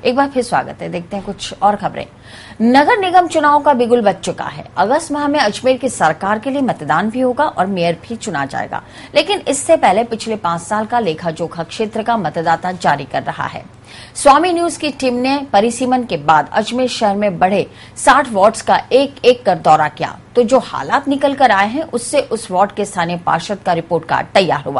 एक बार फिर स्वागत है। देखते हैं कुछ और खबरें। नगर निगम चुनाव का बिगुल बज चुका है। अगस्त माह में अजमेर की सरकार के लिए मतदान भी होगा और मेयर भी चुना जाएगा, लेकिन इससे पहले पिछले 5 साल का लेखा जोखा क्षेत्र का मतदाता जारी कर रहा है। स्वामी न्यूज की टीम ने परिसीमन के बाद अजमेर शहर में बढ़े 60 वार्ड्स का एक एक कर दौरा किया, तो जो हालात निकल कर आए हैं उससे उस वार्ड के स्थानीय पार्षद का रिपोर्ट कार्ड तैयार हुआ।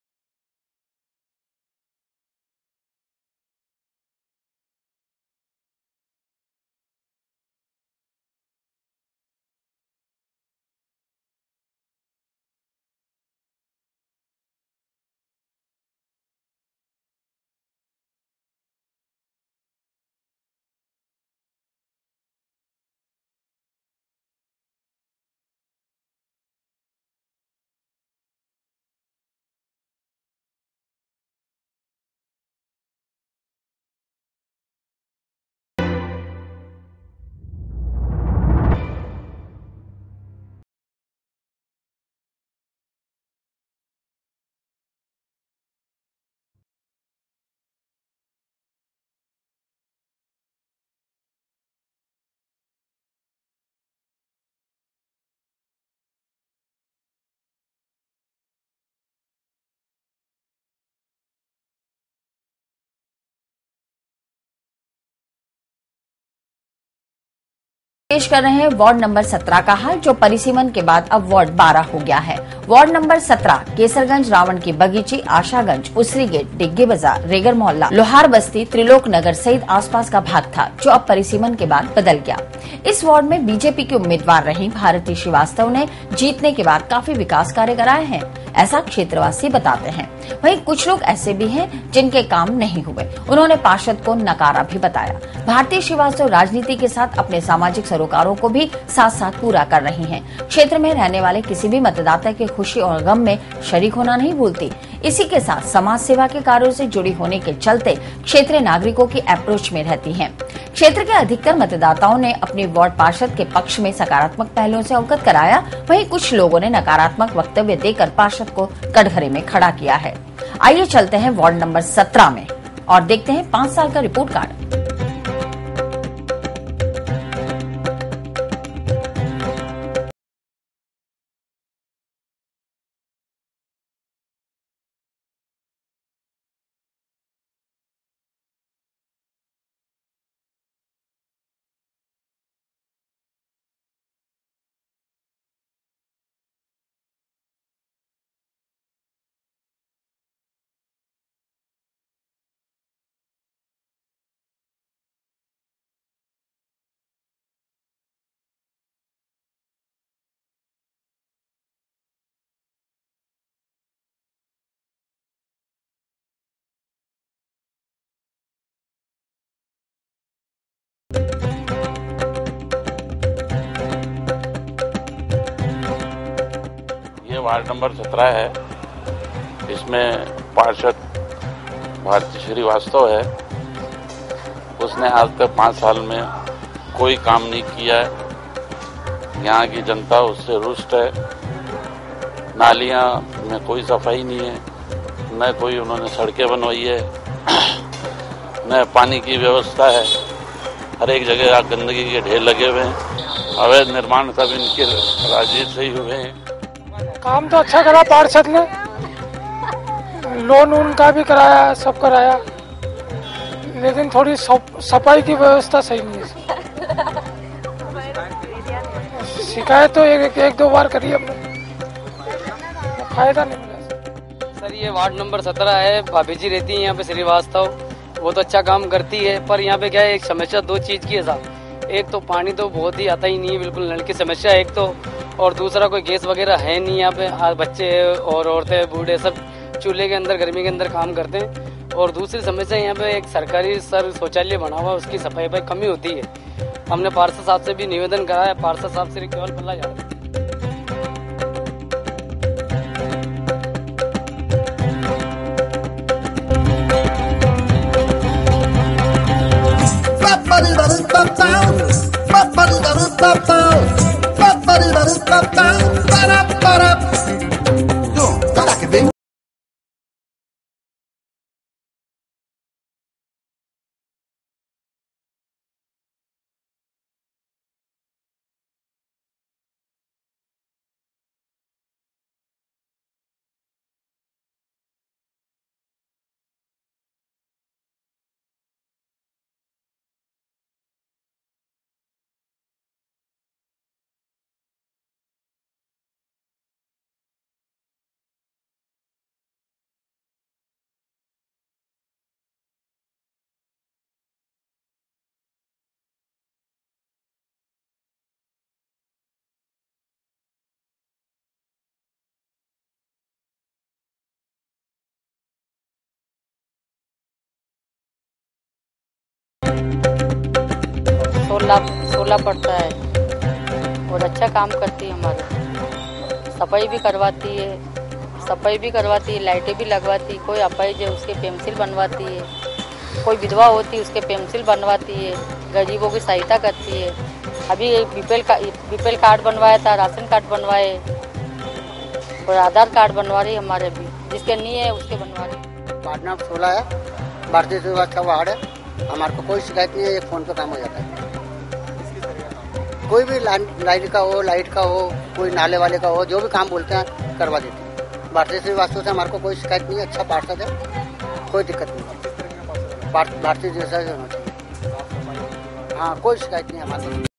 पेश कर रहे हैं वार्ड नंबर 17 का हाल, जो परिसीमन के बाद अब वार्ड 12 हो गया है। वार्ड नंबर 17 केसरगंज, रावण की बगीची, आशागंज, उसरी गेट, डिग्गी बाजार, रेगर मोहल्ला, लोहार बस्ती, त्रिलोक नगर सहित आसपास का भाग था, जो अब परिसीमन के बाद बदल गया। इस वार्ड में बीजेपी की उम्मीदवार रही भारती श्रीवास्तव ने जीतने के बाद काफी विकास कार्य कराए हैं, ऐसा क्षेत्रवासी बताते हैं। वहीं कुछ लोग ऐसे भी हैं जिनके काम नहीं हुए, उन्होंने पार्षद को नकारा भी बताया। भारती श्रीवास्तव राजनीति के साथ अपने सामाजिक सरोकारों को भी साथ साथ पूरा कर रही हैं। क्षेत्र में रहने वाले किसी भी मतदाता के खुशी और गम में शरीक होना नहीं भूलती। इसी के साथ समाज सेवा के कार्यों से जुड़ी होने के चलते क्षेत्रीय नागरिकों की अप्रोच में रहती हैं। क्षेत्र के अधिकतर मतदाताओं ने अपने वार्ड पार्षद के पक्ष में सकारात्मक पहलुओं से अवगत कराया। वहीं कुछ लोगों ने नकारात्मक वक्तव्य देकर पार्षद को कटघरे में खड़ा किया है। आइए चलते हैं वार्ड नंबर 17 में और देखते हैं 5 साल का रिपोर्ट कार्ड। ये वार्ड नंबर 17 है। इसमें पार्षद भारती श्रीवास्तव है। उसने आज तक 5 साल में कोई काम नहीं किया है। यहाँ की जनता उससे रुष्ट है। नालियाँ में कोई सफाई नहीं है, न कोई उन्होंने सड़कें बनवाई है, न पानी की व्यवस्था है। हर एक जगह गंदगी के ढेर लगे हुए हैं। अवैध निर्माण सब इनके राजनीति से ही हुए हैं। काम तो अच्छा करा पार्षद ने, लोन उनका भी कराया, सब कराया, लेकिन थोड़ी सफाई की व्यवस्था सही नहीं है। शिकायत तो एक दो बार करी हमने, फायदा नहीं मिला। सर ये वार्ड नंबर 17 है। भाभी जी रहती है यहाँ पे श्रीवास्तव, वो तो अच्छा काम करती है, पर यहाँ पे क्या है, एक समस्या 2 चीज की है साहब। एक तो पानी तो बहुत ही आता ही नहीं है, बिल्कुल नल की समस्या एक तो, और दूसरा कोई गैस वगैरह है नहीं यहाँ पे। बच्चे और औरतें बूढ़े सब चूल्हे के अंदर गर्मी के अंदर काम करते हैं। और दूसरी समस्या यहाँ पे एक सरकारी शौचालय बना हुआ, उसकी सफाई पर कमी होती है। हमने पार्षद साहब से भी निवेदन करा है, पार्षद साहब से केवल पल्ला जा रहा है। 16 पड़ता है और अच्छा काम करती है हमारे। सफाई भी करवाती है, लाइटें भी लगवाती है। कोई अपाहिज है उसके पेंसिल बनवाती है, कोई विधवा होती है उसके पेंसिल बनवाती है, गरीबों की सहायता करती है। अभी बीपीएल कार्ड बनवाया था, राशन कार्ड बनवाए और आधार कार्ड बनवा रही हमारे। अभी जिसके नहीं है उसके बनवा रही। वार्ड नंबर 16 है, भारतीय व्यवस्था वार्ड है। हमारे को कोई शिकायत नहीं है, एक फोन पे काम हो जाता है। कोई भी लाइट का हो, कोई नाले वाले का हो, जो भी काम बोलते हैं करवा देते हैं। भारतीय श्रीवास्तव से हमारे को कोई शिकायत नहीं है, अच्छा पार्षद है, कोई दिक्कत नहीं। भारतीय जैसा होना चाहिए। हाँ, कोई शिकायत नहीं हमारे को।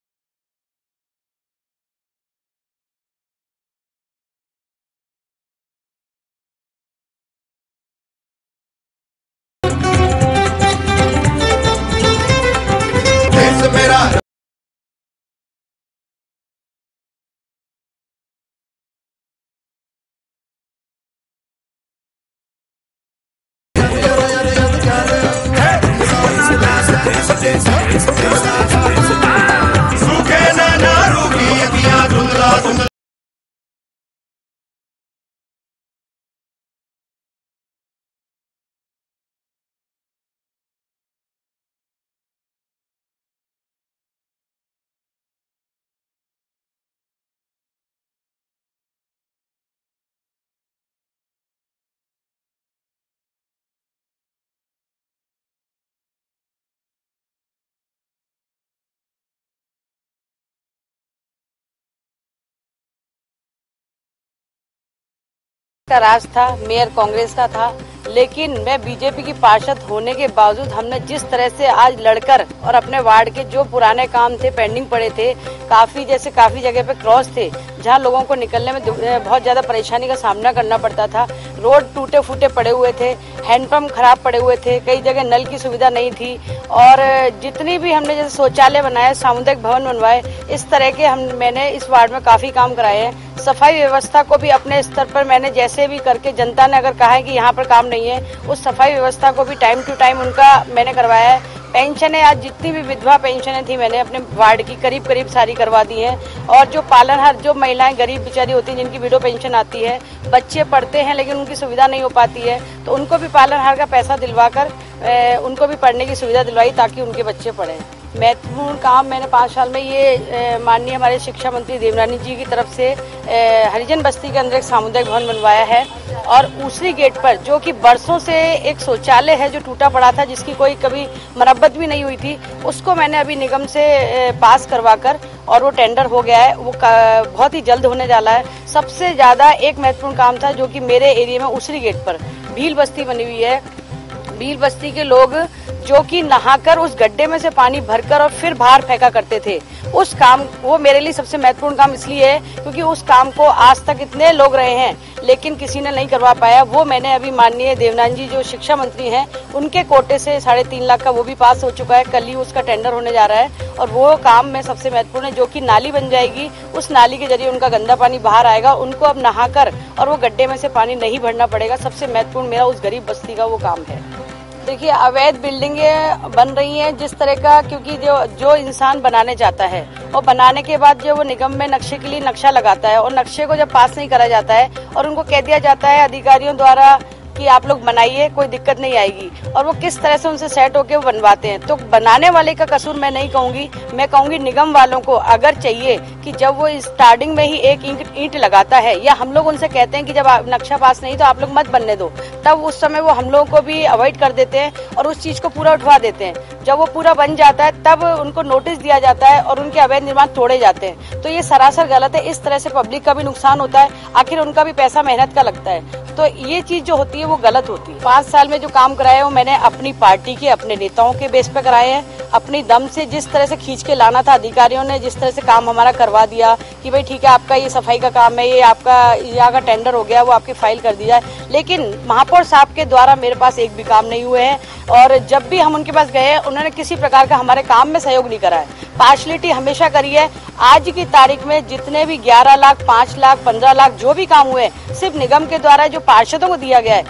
का राज था, मेयर कांग्रेस का था, लेकिन मैं बीजेपी की पार्षद होने के बावजूद हमने जिस तरह से आज लड़कर और अपने वार्ड के जो पुराने काम थे, पेंडिंग पड़े थे, काफी जगह पे क्रॉस थे जहां लोगों को निकलने में बहुत ज्यादा परेशानी का सामना करना पड़ता था। रोड टूटे फूटे पड़े हुए थे, हैंडपंप खराब पड़े हुए थे, कई जगह नल की सुविधा नहीं थी और जितनी भी हमने जैसे शौचालय बनाए, सामुदायिक भवन बनवाए, इस तरह के मैंने इस वार्ड में काफी काम कराए हैं। सफाई व्यवस्था को भी अपने स्तर पर मैंने जैसे भी करके, जनता ने अगर कहा है कि यहाँ पर काम नहीं है, उस सफाई व्यवस्था को भी टाइम टू टाइम उनका मैंने करवाया है। पेंशनें, आज जितनी भी विधवा पेंशनें थी मैंने अपने वार्ड की करीब सारी करवा दी हैं। और जो पालनहार, जो महिलाएं गरीब बेचारी होती हैं जिनकी विडो पेंशन आती है, बच्चे पढ़ते हैं लेकिन उनकी सुविधा नहीं हो पाती है, तो उनको भी पालनहार का पैसा दिलवाकर उनको भी पढ़ने की सुविधा दिलवाई ताकि उनके बच्चे पढ़ें। महत्वपूर्ण काम मैंने 5 साल में ये माननीय हमारे शिक्षा मंत्री देवरानी जी की तरफ से हरिजन बस्ती के अंदर एक सामुदायिक भवन बनवाया है और ऊसरी गेट पर जो कि बरसों से एक शौचालय है जो टूटा पड़ा था, जिसकी कोई कभी मरम्मत भी नहीं हुई थी, उसको मैंने अभी निगम से पास करवाकर और वो टेंडर हो गया है, वो बहुत ही जल्द होने जा रहा है। सबसे ज्यादा एक महत्वपूर्ण काम था जो कि मेरे एरिया में ऊसरी गेट पर भील बस्ती बनी हुई है। भील बस्ती के लोग जो कि नहाकर उस गड्ढे में से पानी भरकर और फिर बाहर फेंका करते थे, उस काम, वो मेरे लिए सबसे महत्वपूर्ण काम इसलिए है क्योंकि उस काम को आज तक इतने लोग रहे हैं लेकिन किसी ने नहीं करवा पाया। वो मैंने अभी माननीय देवनानी जी जो शिक्षा मंत्री हैं उनके कोटे से 3.5 लाख का वो भी पास हो चुका है, कल ही उसका टेंडर होने जा रहा है और वो काम में सबसे महत्वपूर्ण है जो कि नाली बन जाएगी, उस नाली के जरिए उनका गंदा पानी बाहर आएगा, उनको अब नहाकर और वो गड्ढे में से पानी नहीं भरना पड़ेगा। सबसे महत्वपूर्ण मेरा उस गरीब बस्ती का वो काम है। देखिए, अवैध बिल्डिंगें बन रही हैं जिस तरह का, क्योंकि जो इंसान बनाने जाता है और बनाने के बाद जो वो निगम में नक्शे के लिए नक्शा लगाता है और नक्शे को जब पास नहीं करा जाता है और उनको कह दिया जाता है अधिकारियों द्वारा कि आप लोग बनाइए, कोई दिक्कत नहीं आएगी, और वो किस तरह से उनसे सेट होके वो बनवाते हैं, तो बनाने वाले का कसूर मैं नहीं कहूंगी, मैं कहूंगी निगम वालों को अगर चाहिए कि जब वो स्टार्टिंग में ही एक ईंट लगाता है या हम लोग उनसे कहते हैं कि जब नक्शा पास नहीं तो आप लोग मत बनने दो, तब उस समय वो हम लोगों को भी अवॉइड कर देते हैं और उस चीज को पूरा उठवा देते हैं। जब वो पूरा बन जाता है तब उनको नोटिस दिया जाता है और उनके अवैध निर्माण तोड़े जाते हैं, तो ये सरासर गलत है। इस तरह से पब्लिक का भी नुकसान होता है, आखिर उनका भी पैसा मेहनत का लगता है, तो ये चीज जो होती है वो गलत होती है। 5 साल में जो काम कराए वो मैंने अपनी पार्टी के, अपने नेताओं के बेस पे कराए हैं, अपनी दम से जिस तरह से खींच के लाना था अधिकारियों ने जिस तरह से काम हमारा करवा दिया कि भाई ठीक है आपका ये सफाई का काम है, ये आपका यहाँ का टेंडर हो गया, वो आपकी फाइल कर दी जाए, लेकिन महापौर साहब के द्वारा मेरे पास एक भी काम नहीं हुए हैं और जब भी हम उनके पास गए उन्होंने किसी प्रकार का हमारे काम में सहयोग नहीं करा है, पार्शलिटी हमेशा करी है। आज की तारीख में जितने भी 11 लाख, 5 लाख, 15 लाख जो भी काम हुए सिर्फ निगम के द्वारा जो पार्षदों को दिया गया है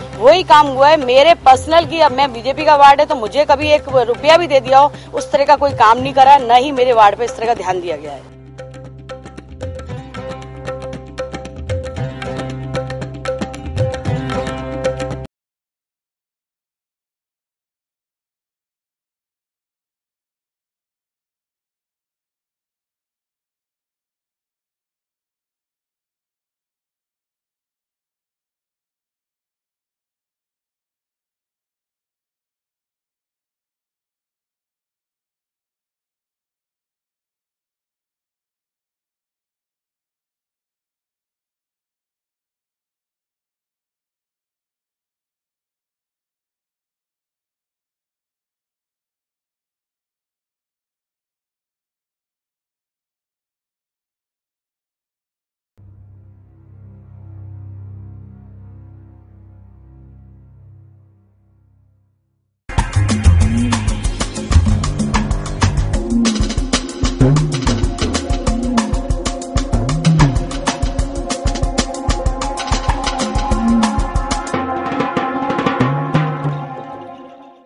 वही काम हुआ है। मेरे पर्सनल की, अब मैं बीजेपी का वार्ड है तो मुझे कभी 1 रुपया भी दे दिया हो, उस तरह का कोई काम नहीं करा, न ही मेरे वार्ड पे इस तरह का ध्यान दिया गया है।